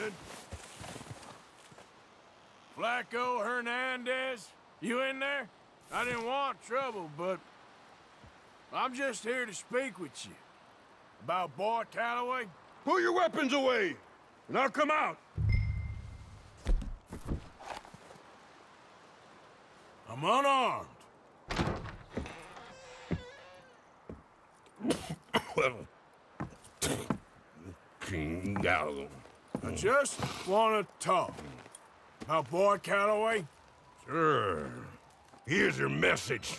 good. Flaco Hernandez, you in there? I didn't want trouble, but I'm just here to speak with you. About Boy Calloway. Put your weapons away, and I'll come out. I'm unarmed. Well, King Gallo. I just want to talk. About Boy Calloway? Sure. Here's your message.